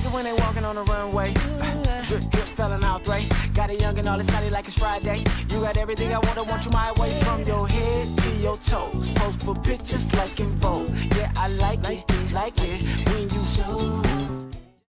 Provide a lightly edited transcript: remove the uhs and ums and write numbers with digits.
when they walking on the runway. Drip, drip, spelling out right. Got a young and all excited like it's Friday. You got everything I want you my way. From your head to your toes. Pose for pictures like in Vogue.